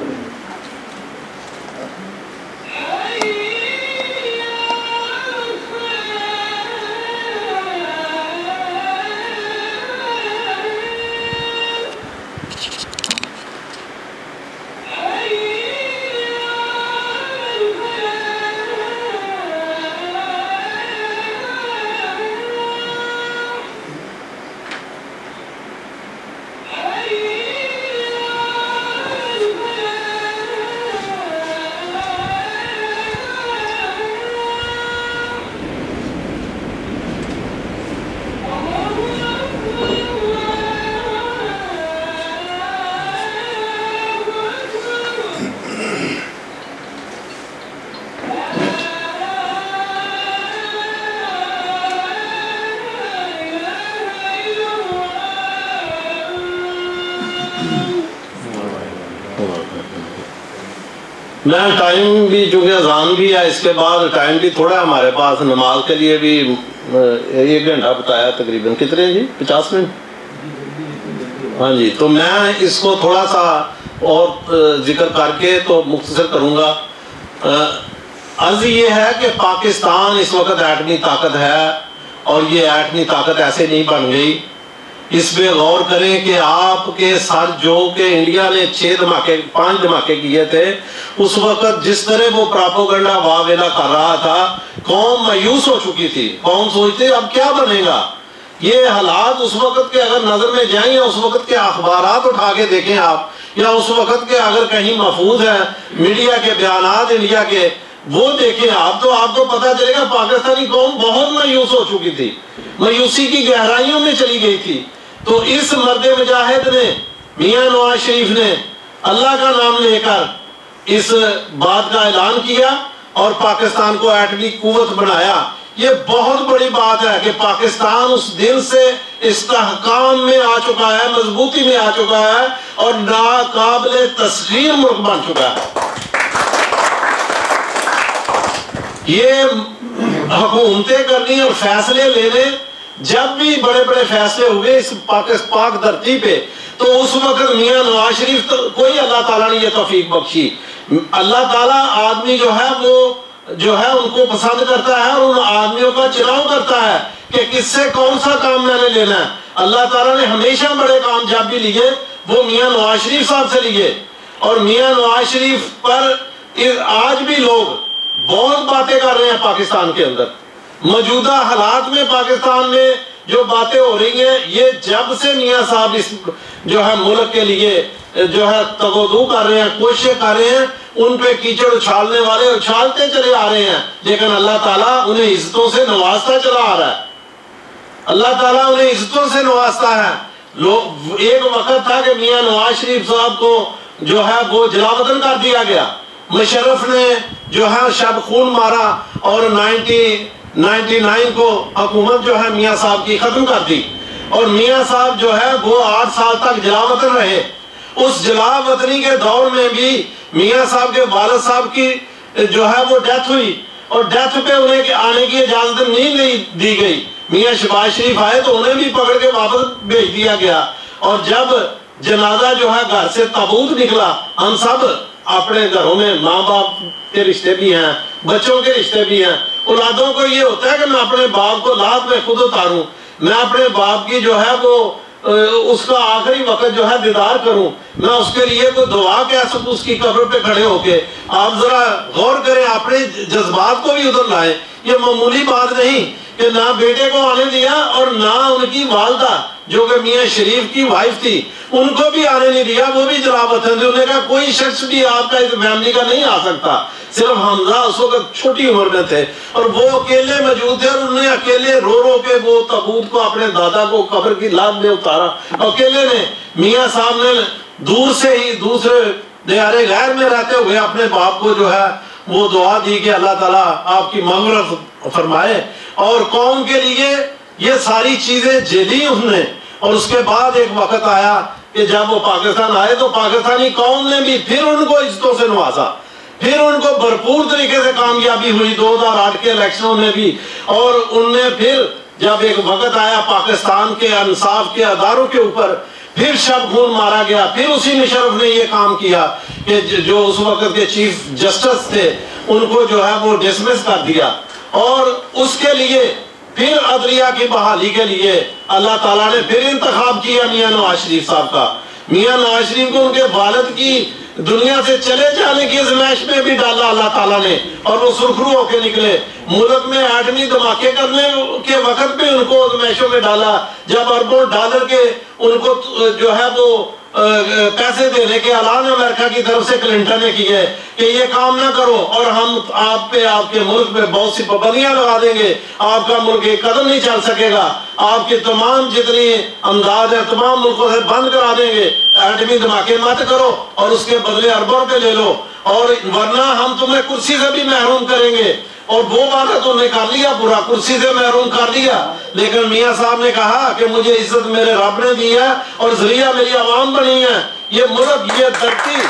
Speaker 5: میں ٹائم بھی چونکہ اذان بھی ہے، اس کے بعد ٹائم بھی تھوڑا ہے ہمارے پاس، نماز کے لیے بھی 1 گھنٹہ بتایا تقریباً، کتنے جی 50 منٹ؟ ہاں جی، تو میں اس کو تھوڑا سا اور ذکر کر کے تو مختصر کروں گا۔ عرض یہ ہے کہ پاکستان اس وقت ایٹمی طاقت ہے، اور یہ ایٹمی طاقت ایسے نہیں بن گئی۔ اس پہ غور کریں کہ آپ کے سر جو کہ انڈیا نے 5 دھماکے کیے تھے، اس وقت جس طرح وہ پراپوگنڈا واویلا کر رہا تھا، قوم مایوس ہو چکی تھی، قوم سوچتے اب کیا بنے گا۔ یہ حالات اس وقت کے اگر نظر میں جائیں یا اس وقت کے اخبارات اٹھا کے دیکھیں آپ، یا اس وقت کے اگر کہیں محفوظ ہیں میڈیا کے بیانات انڈیا کے، وہ دیکھیں آپ، تو آپ کو پتہ چلے گا پاکستانی قوم بہت مایوس ہو چکی تھی، مایوسی کی گہرائیوں میں چلی گئی تھی۔ تو اس مرد مجاہد نے، میاں نواز شریف نے اللہ کا نام لے کر اس بات کا اعلان کیا اور پاکستان کو ایٹمی قوت بنایا۔ یہ بہت بڑی بات ہے کہ پاکستان اس دن سے استحکام میں آ چکا ہے، مضبوطی میں آ چکا ہے، اور ناقابل تسخیر ملک بن چکا ہے۔ یہ حکومتیں کرنی اور فیصلے لینے، جب بھی بڑے بڑے فیصلے ہوئے اس پاک دھرتی پہ، تو اس وقت میاں نواز شریف کوئی اللہ تعالیٰ نے یہ توفیق بخشی۔ اللہ تعالیٰ آدمی جو ہے وہ جو ہے ان کو پسند کرتا ہے اور ان آدمیوں کا چناؤ کرتا ہے کہ کس سے کون سا کام میں نے لینا ہے۔ اللہ تعالیٰ نے ہمیشہ بڑے کام جب بھی لیے وہ میاں نواز شریف صاحب سے لیے، اور میاں نواز شریف پر آج بھی لوگ بہت باتیں کر رہے ہیں پاکستان کے اندر. موجودہ حالات میں پاکستان میں جو باتیں ہو رہی ہیں، یہ جب سے میاں صاحب اس جو ہے ملک کے لیے جو ہے تغدو کر رہے ہیں، کوششیں کر رہے ہیں، ان پہ کیچڑ اچھالنے والے اچھالتے چلے آ رہے ہیں، لیکن اللہ تعالیٰ انہیں عزتوں سے نوازتا چلا آ رہا ہے. اللہ تعالیٰ انہیں عزتوں سے نوازتا ہے. ایک وقت تھا کہ میاں نواز شریف صاحب کو جو ہے وہ جلا وطن کر دیا گیا. مشرف نے جو ہے شب خون مارا اور 1999 کو حکومت جو ہے میاں صاحب کی ختم کر دی، اور میاں صاحب جو ہے وہ 8 سال تک جلا وطن رہے. اس جلا وطنی کے دور میں بھی میاں صاحب کے والد صاحب کی جو ہے وہ ڈیتھ ہوئی، اور ڈیتھ پہ انہیں آنے کی اجازت نہیں دی گئی. میاں شہباز شریف آئے تو انہیں بھی پکڑ کے واپس بھیج دیا گیا. اور جب جنازہ جو ہے گھر سے تابوت نکلا، ہم سب اپنے گھروں میں ماں باپ کے رشتے بھی ہیں، بچوں کے رشتے بھی ہیں. اولادوں کو یہ ہوتا ہے کہ میں اپنے باپ کو لات میں خود اتاروں، میں اپنے باپ کی جو ہے وہ اس کا آخری وقت جو ہے دیدار کروں، میں اس کے لیے کوئی دعا کہہ سکوں اس کی قبر پہ کھڑے ہو کے. آپ ذرا غور کریں، اپنے جذبات کو بھی ادھر لائیں. یہ معمولی بات نہیں کہ نہ بیٹے کو آنے دیا، اور نہ ان کی والدہ جو کہ میاں شریف کی وائف تھی ان کو بھی آنے نہیں دیا، وہ بھی جلا وطن تھے. انہوں نے کہا کوئی شخص بھی آپ کا اس فیملی کا نہیں آ سکتا. صرف حمزہ اس وقت چھوٹی عمر میں تھے اور وہ اکیلے موجود تھے، اور انہوں نے اکیلے رو رو کے وہ تابوت کو اپنے دادا کو قبر کی لاد میں اتارا اکیلے نے. میاں صاحب نے دور سے ہی دوسرے دیار غیر میں رہتے ہوئے اپنے باپ کو جو ہے وہ دعا دی کہ اللہ تعالیٰ آپ کی مغفرت فرمائے. اور قوم کے لیے یہ ساری چیزیں جھیلی انہوں نے. اور اس کے بعد ایک وقت آیا کہ جب وہ پاکستان آئے تو پاکستانی قوم نے بھی پھر ان کو عزتوں سے نوازا، پھر ان کو بھرپور طریقے سے کامیابی ہوئی 2008 کے الیکشنوں میں بھی. اور ان نے پھر جب ایک وقت آیا پاکستان کے انصاف کے اداروں کے اوپر پھر شب خون مارا گیا، پھر اسی مشرف نے یہ کام کیا کہ جو اس وقت کے چیف جسٹس تھے ان کو جو ہے وہ ڈسمس کر دیا. اور اس کے لیے پھر عدلیہ کی بحالی کے لیے اللہ تعالیٰ نے پھر انتخاب کیا میاں نواز شریف صاحب کا. میاں نواز شریف کو ان کے والد کی دنیا سے چلے جانے کی ازمائش میں بھی ڈالا اللہ تعالیٰ نے، اور وہ سرخرو ہو کے نکلے. ملک میں ایٹمی دھماکے کرنے کے وقت بھی ان کو ازمائشوں میں ڈالا، جب اربوں ڈالر کے ان کو جو ہے وہ پیسے دینے کے اعلان امریکہ کی طرف سے کلنٹن نے کیے کہ یہ کام نہ کرو اور ہم آپ پہ آپ کے ملک پہ بہت سی پابندیاں لگا دیں گے، آپ کا ملک ایک قدم نہیں چل سکے گا، آپ کے تمام جتنی امداد ہے تمام ملکوں سے بند کرا دیں گے، ایٹمی دھماکے مت کرو اور اس کے بدلے اربوں پہ لے لو، اور ورنہ ہم تمہیں کرسی سے بھی محروم کریں گے. اور وہ وعدہ تو نے کر لیا، پورا کرسی سے محروم کر لیا. لیکن میاں صاحب نے کہا کہ مجھے عزت میرے رب نے دی ہے اور ذریعہ میری عوام بنی ہے. یہ ملک، یہ دھرتی،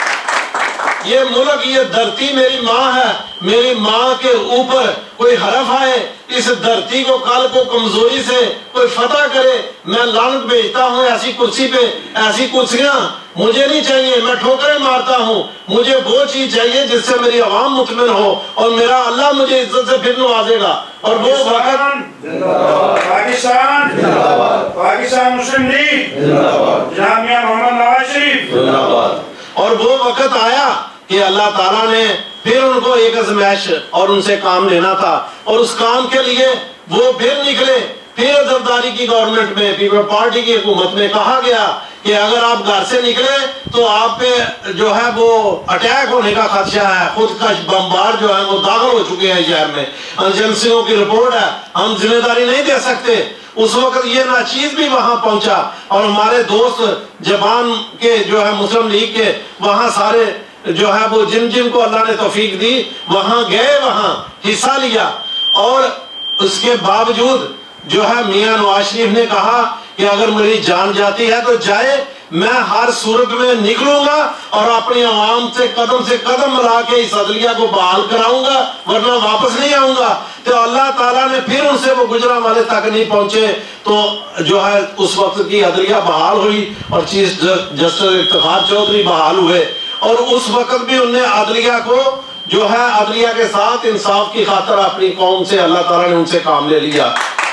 Speaker 5: یہ ملک، یہ دھرتی میری ماں ہے. میری ماں کے اوپر کوئی حرف آئے، اس دھرتی کو کل کو کمزوری سے کوئی فتح کرے، میں لعنت بھیجتا ہوں ایسی کرسی پہ. ایسی کرسیاں مجھے نہیں چاہیے، میں ٹھوکریں مارتا ہوں. مجھے وہ چیز چاہیے جس سے میری عوام مطمئن ہو اور میرا اللہ مجھے عزت سے پھر نوازے گا. اور وہ وقت
Speaker 6: پاکستان پاکستان مسلم لیگ جناب میاں محمد نواز شریف،
Speaker 5: اور وہ وقت آیا کہ اللہ تعالیٰ نے پھر ان کو ایک ازمائش اور ان سے کام لینا تھا، اور اس کام کے لیے وہ پھر نکلے. پھر زرداری کی گورنمنٹ میں، پیپل پارٹی کی حکومت میں کہا گیا کہ اگر آپ گھر سے نکلے تو آپ پہ جو ہے وہ اٹیک ہونے کا خدشہ ہے، خودکش بمبار جو ہے وہ داخل ہو چکے ہیں شہر میں، ایجنسیوں کی رپورٹ ہے، ہم ذمہ داری نہیں دے سکتے. اس وقت یہ ناچیز بھی وہاں پہنچا اور ہمارے دوست جاپان کے جو ہے مسلم لیگ کے وہاں سارے جو ہے وہ جن کو اللہ نے توفیق دی وہاں گئے، وہاں حصہ لیا. اور اس کے باوجود جو ہے میاں نواز شریف نے کہا کہ اگر میری جان جاتی ہے تو جائے، میں ہر صورت میں نکلوں گا اور اپنی عوام سے قدم ملا کے اس عدلیہ کو بحال کراؤں گا، ورنہ واپس نہیں آؤں گا. تو اللہ تعالیٰ نے پھر ان سے وہ گجرانوالے تک نہیں پہنچے تو جو ہے اس وقت کی عدلیہ بحال ہوئی اور چیف جسٹس افتخار چودھری بحال ہوئے. اور اس وقت بھی انہوں نے عدلیہ کو جو ہے عدلیہ کے ساتھ انصاف کی خاطر اپنی قوم سے اللہ تعالیٰ نے ان سے کام لے لیا.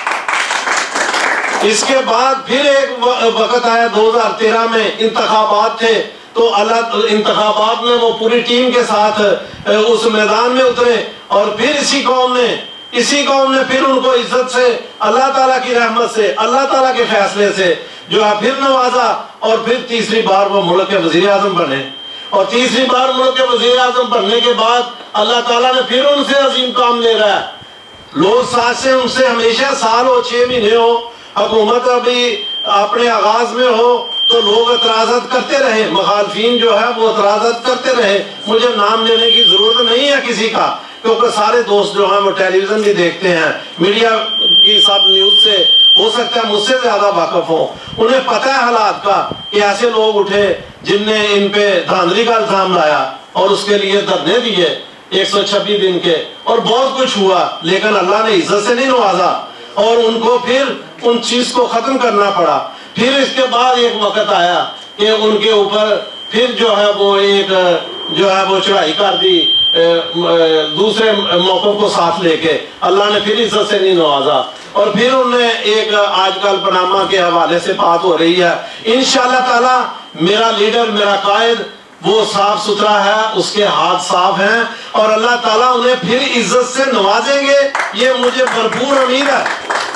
Speaker 5: اس کے بعد پھر ایک وقت آیا 2013 میں انتخابات تھے تو انتخابات میں وہ پوری ٹیم کے ساتھ اس میدان میں اترے اور پھر اسی قوم نے پھر ان کو عزت سے اللہ تعالیٰ کی رحمت سے اللہ تعالیٰ کے فیصلے سے جو ہے پھر نوازا، اور پھر تیسری بار وہ ملک کے وزیر اعظم بنے، اور تیسری بار ملک کے وزیر اعظم بننے کے بعد اللہ تعالیٰ نے پھر ان سے عظیم کام لے رہا ہے۔ لوگ ساتھ سے ان سے ہمیشہ سال ہو 6 مہینے ہو، حکومت ابھی اپنے آغاز میں ہو تو لوگ اعتراضات کرتے رہے، مخالفین جو ہے وہ اعتراضات کرتے رہے۔ مجھے نام لینے کی ضرورت نہیں ہے کسی کا، کیونکہ سارے دوست جو ہیں وہ ٹیلی ویژن بھی دیکھتے ہیں، میڈیا کی سب نیوز سے ہو سکتا ہے مجھ سے زیادہ واقف ہوں، انہیں پتہ ہے حالات کا کہ ایسے لوگ اٹھے جن نے ان پہ دھاندلی کا الزام لایا اور اس کے لیے دھرنے دیے 126 دن کے، اور بہت کچھ ہوا، لیکن اللہ نے عزت سے نہیں نوازا اور ان کو پھر ان چیز کو ختم کرنا پڑا۔ پھر اس کے بعد ایک وقت آیا کہ ان کے اوپر پھر جو ہے وہ ایک جو ہے وہ چڑھائی کر دی دوسرے موقف کو ساتھ لے کے، اللہ نے پھر عزت سے نہیں نوازا، اور پھر انہوں نے ایک آج کل پاناما کے حوالے سے بات ہو رہی ہے، انشاءاللہ تعالی میرا لیڈر میرا قائد وہ صاف ستھرا ہے، اس کے ہاتھ صاف ہیں، اور اللہ تعالیٰ انہیں پھر عزت سے نوازیں گے، یہ مجھے بھرپور امید ہے۔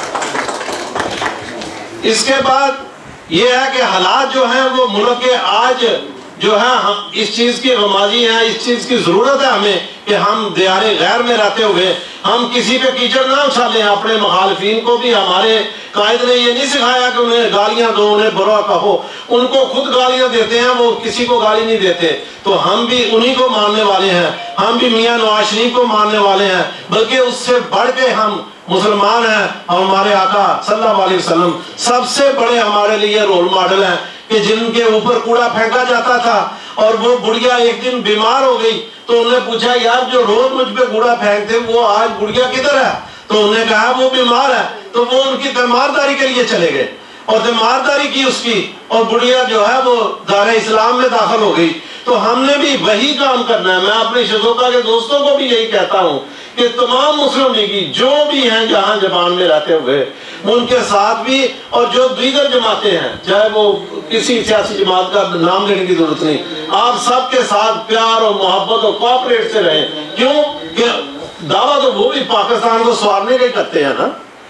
Speaker 5: اس کے بعد یہ ہے کہ حالات جو ہیں وہ ملک کے آج جو ہے اس چیز کی غمازی ہے، اس چیز کی ضرورت ہے ہمیں کہ ہم دیار غیر میں رہتے ہوئے ہم کسی پہ کیچڑ نہ اچھالیں۔ اپنے مخالفین کو بھی ہمارے قائد نے یہ نہیں سکھایا کہ انہیں گالیاں دو، انہیں برا کہو، ان کو خود گالیاں دیتے ہیں، وہ کسی کو گالی نہیں دیتے۔ تو ہم بھی انہی کو ماننے والے ہیں، ہم بھی میاں نواز شریف کو ماننے والے ہیں، بلکہ اس سے بڑھ کے ہم مسلمان ہیں، اور ہمارے آقا صلی اللہ علیہ وسلم سب سے بڑے ہمارے لیے رول ماڈل ہیں، کہ جن کے اوپر کوڑا پھینکا جاتا تھا اور وہ بڑھیا ایک دن بیمار ہو گئی تو انہوں نے پوچھا یار جو روز مجھ پہ کوڑا پھینکتے وہ آج بڑھیا کدھر ہے؟ تو انہوں نے کہا وہ بیمار ہے، تو وہ ان کی تیمارداری کے لیے چلے گئے اور تیمارداری کی اس کی، اور بڑھیا جو ہے وہ دار اسلام میں داخل ہو گئی۔ تو ہم نے بھی وہی کام کرنا ہے۔ میں اپنے شذوقہ کے دوستوں کو بھی یہی کہتا ہوں کہ تمام مسلم لیگی جو بھی ہیں جہاں زبان میں رہتے ہوئے ان کے ساتھ بھی، اور جو دیگر جماعتیں ہیں چاہے وہ کسی سیاسی جماعت کا نام لینے کی ضرورت نہیں، آپ سب کے ساتھ پیار اور محبت اور کوآپریٹ سے رہیں۔ کیوں کہ دعویٰ تو وہ بھی پاکستان کو سوارنے کے کرتے ہیں نا،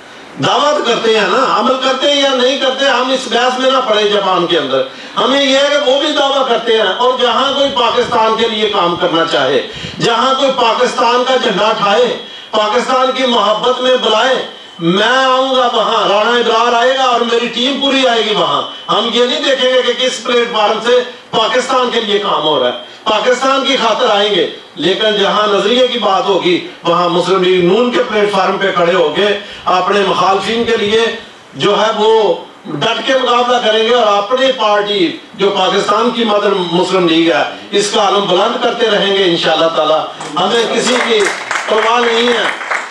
Speaker 5: دعوت کرتے ہیں نا، عمل کرتے ہیں یا نہیں کرتے، ہم اس بحث میں نہ پڑے زبان کے اندر۔ ہمیں یہ ہے کہ وہ بھی دعویٰ کرتے ہیں، اور جہاں کوئی پاکستان کے لیے کام کرنا چاہے، جہاں کوئی پاکستان کا جھنڈا اٹھائے، پاکستان کی محبت میں بلائے، میں آؤں گا وہاں، رانا ابرار آئے گا اور میری ٹیم پوری آئے گی وہاں۔ ہم یہ نہیں دیکھیں گے کہ کس پلیٹ فارم سے پاکستان کے لیے کام ہو رہا ہے، پاکستان کی خاطر آئیں گے، لیکن جہاں نظریے کی بات ہوگی وہاں مسلم لیگ نون کے پلیٹ فارم پہ کھڑے ہو کے اپنے مخالفین کے لیے جو ہے وہ ڈٹ کے مقابلہ کریں گے، اور اپنی پارٹی جو پاکستان کی مدر مسلم لیگ ہے اس کا علم بلند کرتے رہیں گے انشاءاللہ تعالی۔ ہمیں کسی کی پرواہ نہیں ہے،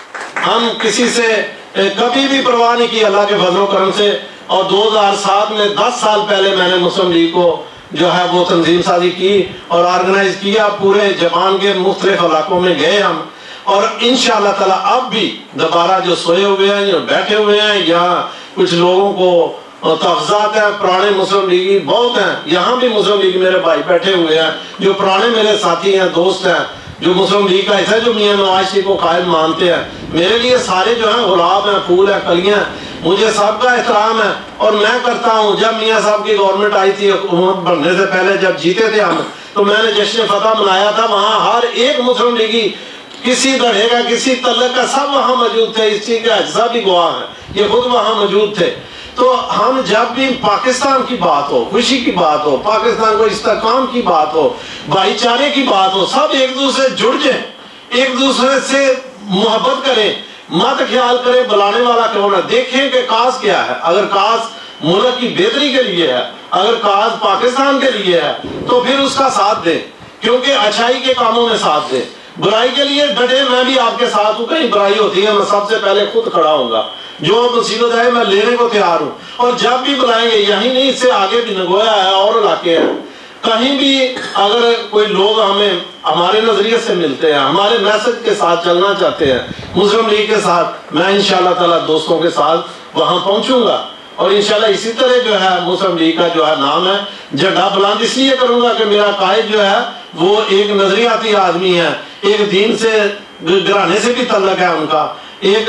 Speaker 5: ہم کسی سے کبھی بھی پرواہ نہیں کی اللہ کے فضل و کرم سے۔ اور 2007 میں 10 سال پہلے میں نے مسلم لیگ کو جو ہے وہ تنظیم سازی کی اور آرگنائز کیا، پورے جاپان کے مختلف علاقوں میں گئے ہم، اور انشاءاللہ تعالی اب بھی دوبارہ جو سوئے ہوئے ہیں یا بیٹھے ہوئے ہیں، یہاں کچھ لوگوں کو تحفظات ہیں، پرانے مسلم لیگی بہت ہیں، یہاں بھی مسلم لیگ میرے بھائی بیٹھے ہوئے ہیں جو پرانے میرے ساتھی ہیں، دوست ہیں، جو مسلم لیگ کا ایسا جو میاں نواز شریف کو قائد مانتے ہیں۔ میرے لیے سارے جو ہیں گلاب ہیں، پھول ہیں، کلیاں ہیں، مجھے سب کا احترام ہے، اور میں کرتا ہوں۔ جب میاں صاحب کی گورنمنٹ آئی تھی حکومت بننے سے پہلے جب جیتے تھے ہم، تو میں نے جشن فتح منایا تھا، وہاں ہر ایک مسلم لیگی کسی دھڑے کا کسی تعلق کا سب وہاں موجود تھے، اس چیز کا اجزا بھی گواہ ہیں، یہ خود وہاں موجود تھے۔ تو ہم جب بھی پاکستان کی بات ہو، خوشی کی بات ہو، پاکستان کو استحکام کی بات ہو، بھائی چارے کی بات ہو، سب ایک دوسرے سے جڑ جائیں، ایک دوسرے سے محبت کریں، مت خیال کریں بلانے والا کون ہے، دیکھیں کہ کاز کیا ہے۔ اگر کاز ملک کی بہتری کے لیے ہے، اگر کاز پاکستان کے لیے ہے تو پھر اس کا ساتھ دیں، کیونکہ اچھائی کے کاموں میں ساتھ دیں، برائی کے لیے ڈٹے۔ میں بھی آپ کے ساتھ ہوں، کہیں برائی ہوتی ہے میں سب سے پہلے خود کھڑا ہوں گا، جو مصیبت ہے میں لینے کو تیار ہوں، اور جب بھی بلائیں گے، یہی نہیں اس سے آگے بھی نگویا ہے اور علاقے ہیں، کہیں بھی اگر کوئی لوگ ہمیں ہمارے نظریے سے ملتے ہیں، ہمارے میسج کے ساتھ چلنا چاہتے ہیں، مسلم لیگ کے ساتھ، میں انشاءاللہ تعالی دوستوں کے ساتھ وہاں پہنچوں گا، اور انشاءاللہ اسی طرح جو ہے مسلم لیگ کا جو ہے نام ہے جھنڈا بلند اس لیے کروں گا کہ میرا قائد جو ہے وہ ایک نظریاتی آدمی ہے، ایک دین سے گھرانے سے بھی تعلق ہے ان کا، ایک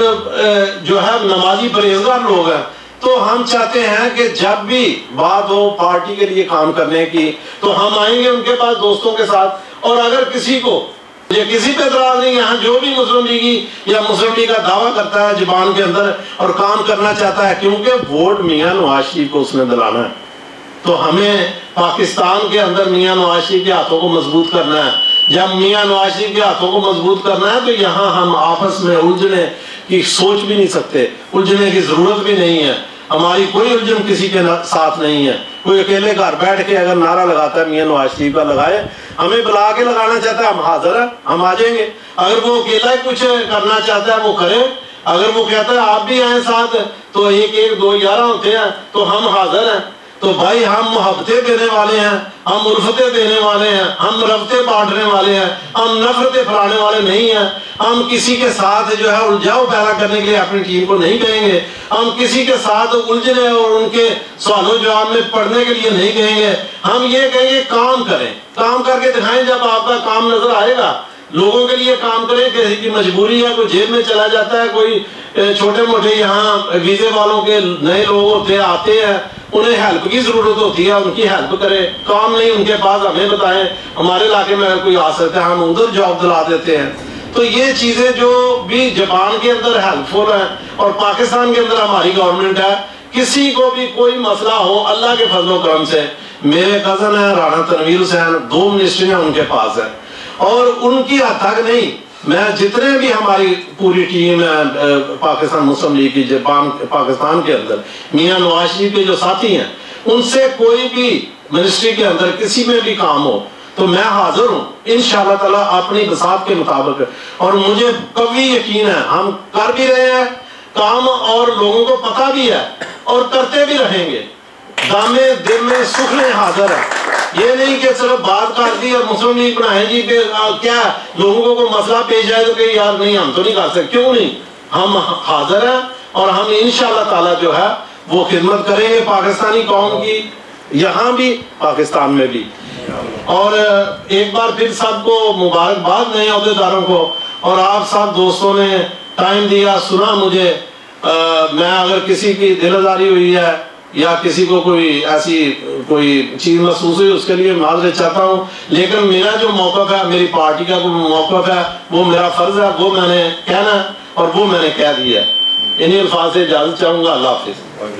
Speaker 5: جو ہے نمازی پرہیزگار لوگ ہیں. تو ہم چاہتے ہیں کہ جب بھی بات ہو پارٹی کے لیے کام کرنے کی تو ہم آئیں گے ان کے پاس دوستوں کے ساتھ. اور اگر کسی کو یہ کسی پہ اعتراض نہیں ہے، جو بھی مسلم لیگی یا مسلم لیگ کا دعویٰ کرتا ہے زبان کے اندر اور کام کرنا چاہتا ہے، کیونکہ ووٹ میاں نواز شریف کو اس نے دلانا ہے، تو ہمیں پاکستان کے اندر میاں نواز شریف کے ہاتھوں کو مضبوط کرنا ہے. جب میاں نواز شریف کے ہاتھوں کو مضبوط کرنا ہے تو یہاں ہم آپس میں الجھنے کی سوچ بھی نہیں سکتے، الجھنے کی ضرورت بھی نہیں ہے. ہماری کوئی الجھن کسی کے ساتھ نہیں ہے. کوئی اکیلے گھر بیٹھ کے اگر نعرہ لگاتا ہے میاں نواز شریف کا لگائے، ہمیں بلا کے لگانا چاہتا ہے ہم حاضر ہیں، ہم آ جائیں گے. اگر وہ اکیلا کچھ کرنا چاہتا ہے وہ کرے، اگر وہ کہتا ہے آپ بھی آئیں ساتھ تو ایک ایک 2 11 ہوتے ہیں تو ہم حاضر ہیں. تو بھائی ہم محبتیں دینے والے ہیں، ہم الفتیں دینے والے ہیں، ہم ربطیں بانٹنے والے ہیں، ہم نفرتیں پھیلانے والے نہیں ہیں. ہم کسی کے ساتھ جو ہے الجھاؤ پیدا کرنے کے لیے اپنی ٹیم کو نہیں کہیں گے. ہم کسی کے ساتھ الجھنے اور ان کے سوال و جواب میں پڑھنے کے لیے نہیں کہیں گے. ہم یہ کہیں گے کام کریں، کام کر کے دکھائیں. جب آپ کا کام نظر آئے گا لوگوں کے لیے کام کریں. کسی کی مجبوری ہے، کوئی جیل میں چلا جاتا ہے، کوئی چھوٹے موٹے یہاں ویزے والوں کے نئے لوگ ہوتے آتے ہیں، انہیں ہیلپ کی ضرورت ہوتی ہے، ان کی ہیلپ کرے. کام نہیں ان کے پاس ہمیں بتائیں، ہمارے علاقے میں اگر کوئی آ سکتا ہے ہم ادھر جاب دلا دیتے ہیں. تو یہ چیزیں جو بھی جاپان کے اندر ہیلپ فل ہیں اور پاکستان کے اندر ہماری گورنمنٹ ہے، کسی کو بھی کوئی مسئلہ ہو اللہ کے فضل و کرم سے. میرے کزن ہیں رانا تنویر حسین، 2 منسٹریاں ان کے پاس ہیں اور ان کی حد تک نہیں. میں جتنے بھی ہماری پوری ٹیم ہے پاکستان مسلم لیگ کی جاپان پاکستان کے اندر میاں نواز شریف کے جو ساتھی ہیں، ان سے کوئی بھی منسٹری کے اندر کسی میں بھی کام ہو تو میں حاضر ہوں انشاءاللہ تعالیٰ اپنی بساط کے مطابق. اور مجھے قوی یقین ہے ہم کر بھی رہے ہیں کام اور لوگوں کو پتہ بھی ہے اور کرتے بھی رہیں گے. دامے دل میں سکھنے حاضر ہے. یہ نہیں کہ صرف بات کر دی اور مسلم لیگ بنائیں جی کہ کیا لوگوں کو کوئی مسئلہ پیش آئے تو کہ یار نہیں ہم تو نہیں کر سکتے. کیوں نہیں، ہم حاضر ہیں اور ہم انشاءاللہ تعالیٰ جو ہے وہ خدمت کریں گے پاکستانی قوم کی، یہاں بھی پاکستان میں بھی. اور ایک بار پھر سب کو مبارکباد نئے عہدیداروں کو. اور آپ سب دوستوں نے ٹائم دیا، سنا مجھے. میں اگر کسی کی دل آزاری ہوئی ہے یا کسی کو کوئی ایسی کوئی چیز محسوس ہوئی اس کے لیے معذرت چاہتا ہوں. لیکن میرا جو موقف ہے، میری پارٹی کا موقف ہے، وہ میرا فرض ہے، وہ میں نے کہنا ہے اور وہ میں نے کہہ دیا ہے. انہی الفاظ سے اجازت چاہوں گا. اللہ حافظ.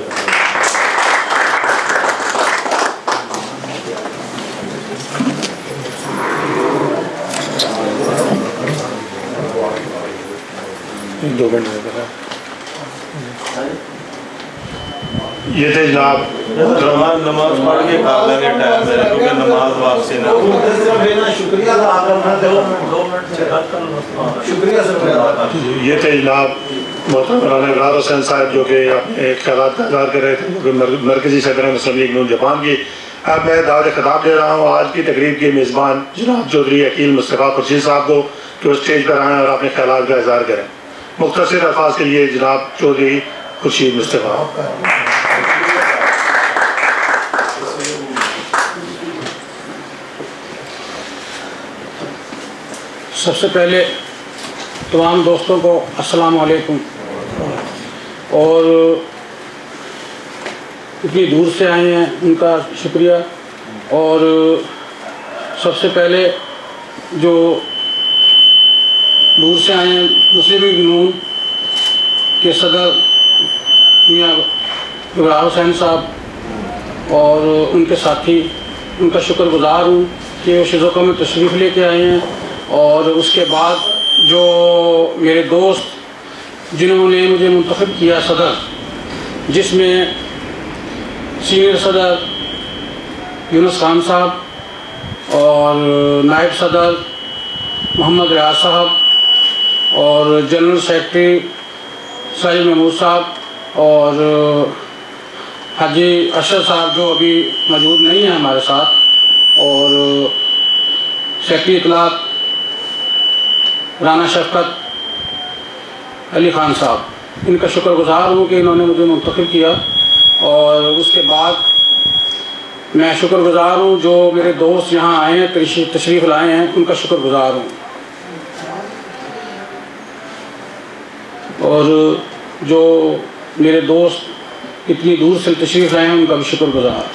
Speaker 1: یہ تھے جناب
Speaker 7: نماز پڑھ کے کر لیں گے ٹائم میرے کیونکہ نماز واپسی نہ
Speaker 1: یہ تھے جناب محترم رانا ابرار حسین صاحب جو کہ اپنے خیالات کا اظہار کر رہے تھے، جو کہ مرکزی صدر مسلم لیگ نون جاپان کی. اب میں دعوت خطاب دے رہا ہوں آج کی تقریب کے میزبان جناب چودھری عقیل مصطفیٰ خورشید صاحب کو کہ وہ اسٹیج پر آئیں اور اپنے خیالات کا اظہار کریں. مختصر الفاظ کے لیے جناب چودھری خورشید مصطفیٰ.
Speaker 8: سب سے پہلے تمام دوستوں کو السلام علیکم. اور اتنی دور سے آئے ہیں ان کا شکریہ. اور سب سے پہلے جو دور سے آئے ہیں مسلم لیگ نون کے صدر میاں ابرار حسین صاحب اور ان کے ساتھی، ان کا شکر گزار ہوں کہ وہ شیزوکا میں تشریف لے کے آئے ہیں. اور اس کے بعد جو میرے دوست جنہوں نے مجھے منتخب کیا صدر، جس میں سینئر صدر یونس خان صاحب اور نائب صدر محمد ریاض صاحب اور جنرل سیکرٹری ساجد محمود صاحب اور حاجی اشرف صاحب جو ابھی موجود نہیں ہیں ہمارے ساتھ، اور سیکرٹری اطلاعات رانا شفقت علی خان صاحب، ان کا شکر گزار ہوں کہ انہوں نے مجھے منتخب کیا. اور اس کے بعد میں شکر گزار ہوں جو میرے دوست یہاں آئے ہیں، تشریف لائے ہیں، ان کا شکر گزار ہوں. اور جو میرے دوست اتنی دور سے تشریف لائے ہیں ان کا بھی شکر گزار.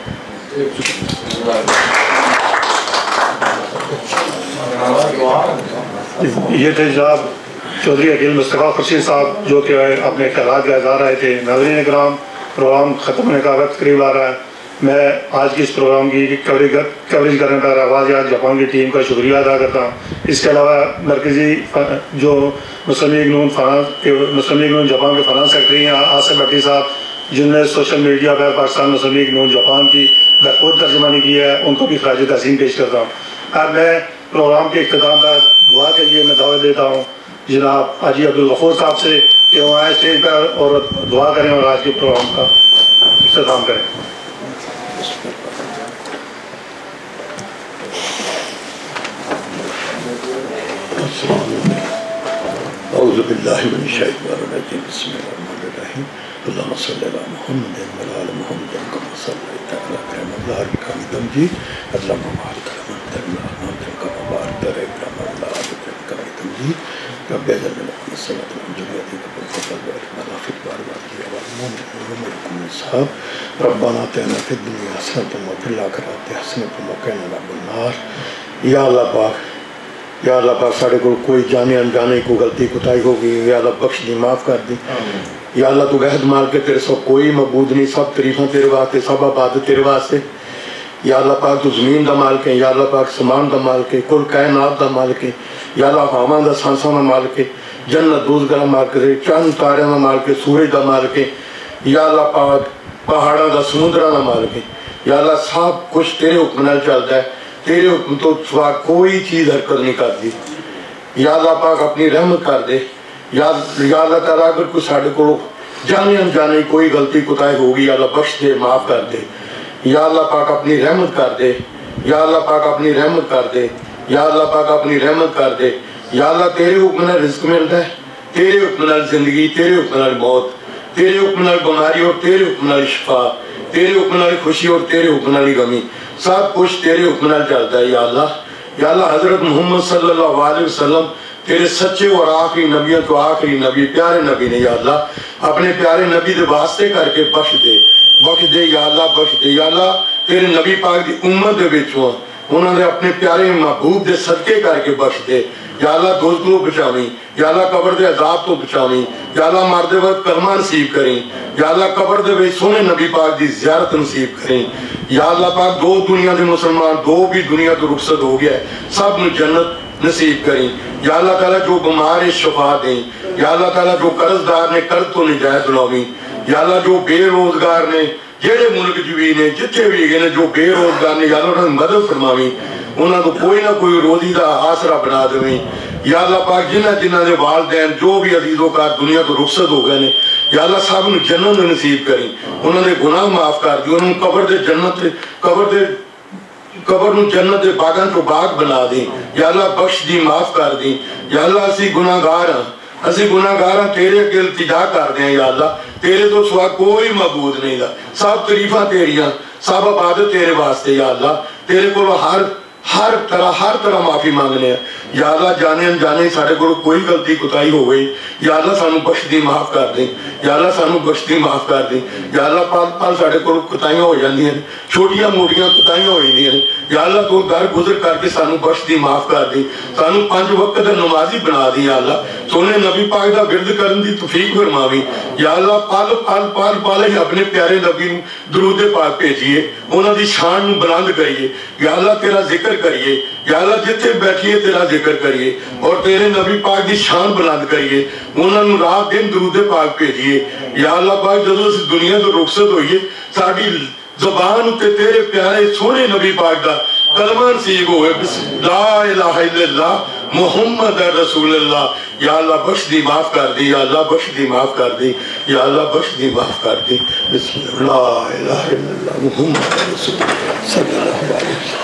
Speaker 1: یہ تھے جناب چودھری عقیل مصطفیٰ خورشید صاحب جو کہ اپنے خیالات کا اظہار رہے تھے. ناظرین کرام، پروگرام ختم ہونے کا وقت قریب آ رہا ہے. میں آج کی اس پروگرام کی کوریج کرنے پر آواز یاد جاپان کی ٹیم کا شکریہ ادا کرتا ہوں. اس کے علاوہ مرکزی جو مسلم لیگ نون جاپان کے فنانس سیکرٹری ہیں آصف بھٹی صاحب، جن نے سوشل میڈیا پر پاکستان مسلم لیگ نون جاپان کی بہتر ترجمانی کی ہے، ان کو بھی خراج تحسین پیش کرتا ہوں. اب میں پروگرام کے اختتام پر دعا کے لیے میں دعوت دیتا ہوں جناب حاجی عبدالغفور صاحب سے کہ وہ آئے اسٹیج پر اور دعا کریں اور آج کے پروگرام کا اختتام کریں.
Speaker 9: اعوذ باللہ من الشیطان الرجیم بسم اللہ الرحمن الرحیم اللہم صلی علی محمد وعلی آل محمد کما صلیت علی ابراہیم وعلی آل ابراہیم مجید اللہم بارک علی محمد کما بارکت علی ابراہیم وعلی آل ابراہیم مجید رب اجعلنا من الصلاة والجمعة قبل فضل وعلى في البار وعلى وعلى الصحاب ربنا آتنا في الدنيا حسنة وفي الآخرة حسنة وقنا عذاب النار. یا اللہ پاک، یا اللہ پاک ساڑھے کو کوئی جانے انجانے کو غلطی کوتاہی ہوگی، یا اللہ بخش دی، معاف کر دی. یا اللہ تو عہد مال کے تیرے سب کوئی معبود نہیں، سب تعریفاں تیرے واسطے، سب عبادت تیرے واسطے. یا اللہ پاک تو زمین دا مالک ہے، یا اللہ پاک سمان دا مالک ہے، کل کائنات دا مالک ہے. یا اللہ ہواں دا سانساں دا مالک ہے، جنت دوزخ دا مالک ہے، چاند تاریاں دا مالک ہے، سورج دا مالک ہے. یا اللہ پاک پہاڑاں دا سمندراں دا مالک ہے. یا اللہ سب کچھ تیرے حکم نال چلتا ہے، تیرے حکم تو سوا کوئی چیز حرکت نہیں کرتی. یا اللہ پاک اپنی رحمت کر دے. یا اللہ تعالیٰ اگر کوئی ساڑھے کو جانے انجانے کوئی غلطی کوتاہی ہوگی، یا اللہ بخش دے، معاف کر دے. یا اللہ پاک اپنی رحمت کر دے. یا اللہ پاک اپنی رحمت کر دے. یا اللہ پاک اپنی رحمت کر دے. یا اللہ تیرے حکم نال رزق ملتا ہے، تیرے حکم نال زندگی، تیرے حکم نال موت، تیرے حکم نال بیماری اور تیرے حکم نال شفا، تیرے حکم نال خوشی اور تیرے حکم نال غمی، سب کچھ تیرے حکم نال چلتا ہے. یا اللہ، یا اللہ حضرت محمد صلی اللہ علیہ وسلم تیرے سچے اور آخری نبیوں تو آخری نبی، پیارے نبی نے. یا اللہ اپنے پیارے نبی دے واسطے کر کے بخش دے، بخش دے. یا اللہ بخش دے. یا اللہ تیرے نبی پاک دی امت دے وچوں انہوں نے اپنے پیارے محبوب دے صدقے کر کے بخش دے. یا اللہ دوست کو بچاویں. یا اللہ قبر دے عذاب تو بچاویں. یا اللہ مردے وقت کلمہ نصیب کریں. یا اللہ قبر دے وچ سونے نبی پاک دی زیارت نصیب کریں. یا اللہ پاک دو دنیا دے مسلمان دو بھی دنیا تو رخصت ہو گیا ہے، سب نے جنت نصیب کریں. یا اللہ تعالیٰ جو بیمار ہے شفا دیں. یا اللہ تعالیٰ جو قرض دار نے قرض تو نجات دلاویں. یا اللہ جو بے روزگار نے جہے ملک بھی نے جتنے بھی گئے نے جو بے روزگار نے، یا اللہ انہوں نے مدد فرماویں، انہوں کو کوئی نہ کوئی روزی دا آسرا بنا دویں. یا اللہ پاک جنہ دے والدین جو بھی عزیزوں کا دنیا تو رخصت ہو گئے نے، یا اللہ صاحب نے جنت نصیب کریں، انہوں نے گناہ معاف کر دی، انہوں نے قبر نو جنت دے باغاں تو باغ بنا دیں. یا اللہ بخش دی، معاف کر دیں. یا اللہ اسی گناہگار ہاں تیرے اگے التجا کر دیں. یا اللہ تیرے تو سوا کوئی معبود نہیں دا، سب تعریفاں تیریاں، سب عبادت تیرے واسطے. یا اللہ تیرے کو ہر طرح معافی مانگنے ہیں. یا اللہ جانے انجانے ساڑھے کو کوئی غلطی کوتاہی ہو گئی، یا اللہ سانو بخش دی، معاف کر دیں. یا اللہ سانو بخش دی، معاف کر دیں. یا اللہ پال ساڑھے کو کوتاہیاں ہو جاندی ہیں، چھوٹیاں موٹیاں کوتاہیاں ہو جاندی ہیں. یا اللہ تو در گزر کر کے سانو بخش دی، معاف کر دیں. سانو 5 وقت دا نمازی بنا دی. یا اللہ سونے نبی پاک دا ورد کرن دی توفیق فرماویں. یا اللہ پال ہی اپنے پیارے نبی درود پاک بھیجیے، انہاں دی شان نو بلند کریے. یا اللہ تیرا ذکر کریے. یا اللہ جتنے بیٹھیے تیرا ذکر کریے اور تیرے نبی پاک دی شان بلند کریے، انہوں نے رات دن درود پاک بھیجیے. یا اللہ پاک جدو اس دنیا تو رخصت ہوئیے ساڑی زبان تے تیرے پیارے سونے نبی پاک دا کلمہ نصیب ہوئے، لا الہ الا اللہ محمد رسول اللہ. یا اللہ بخش دی، معاف کر دی. یا اللہ بخش دی، معاف کر دی. یا اللہ بخش دی، معاف کر دی. بسم اللہ لا الہ الا اللہ محمد رسول اللہ صلی اللہ علیہ وسلم.